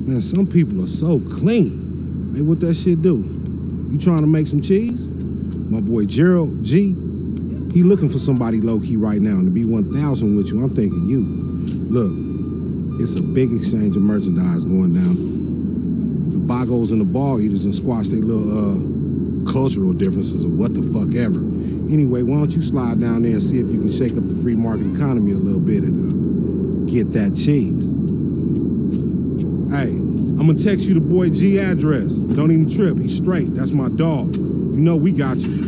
Man, some people are so clean. Hey, what that shit do? You trying to make some cheese? My boy Gerald G, he looking for somebody low-key right now to be 1,000 with you. I'm thinking you. Look, it's a big exchange of merchandise going down. The Vagos and the Ball Eaters and squash their little cultural differences or what the fuck ever. Anyway, why don't you slide down there and see if you can shake up the free market economy a little bit and get that cheese. Hey, I'm gonna text you the boy G address. Don't even trip, he's straight. That's my dog. You know we got you.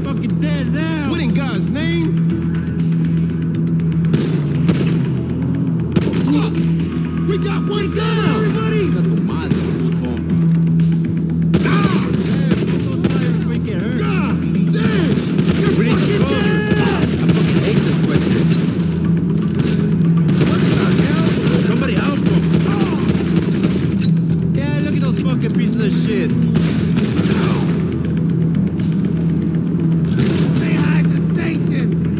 fucking dead now. What in God's name? We got one down! Everybody! Got the mind. We get hurt. God damn! You're We need to fucking go. dead! I fucking hate this question. What the hell? Somebody help him. Yeah, look at those fucking pieces of shit. Say hi to Satan!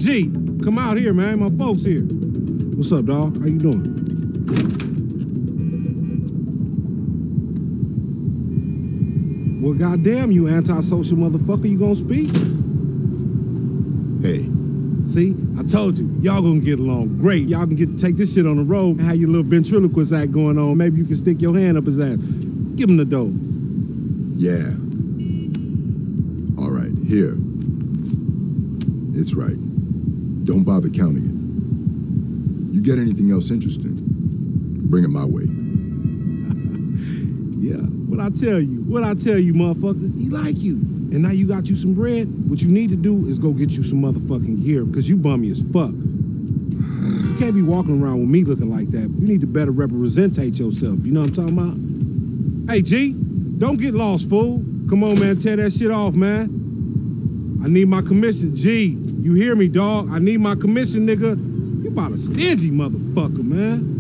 G, come out here, man. My folks here. What's up, dog? How you doing? Well, goddamn, you antisocial motherfucker, you gonna speak? Hey. See, I told you, y'all gonna get along great. Y'all can take this shit on the road and have your little ventriloquist act going on. Maybe you can stick your hand up his ass. Give him the dough. Yeah. All right, here. It's right. Don't bother counting it. You get anything else interesting, bring it my way. Yeah, what I tell you, motherfucker, he like you. And now you got you some bread. What you need to do is go get you some motherfucking gear, because you bummy as fuck. You can't be walking around with me looking like that. You need to better representate yourself. You know what I'm talking about? Hey, G, don't get lost, fool. Come on, man, tear that shit off, man. I need my commission. G, you hear me, dog? I need my commission, nigga. You about a stingy motherfucker, man.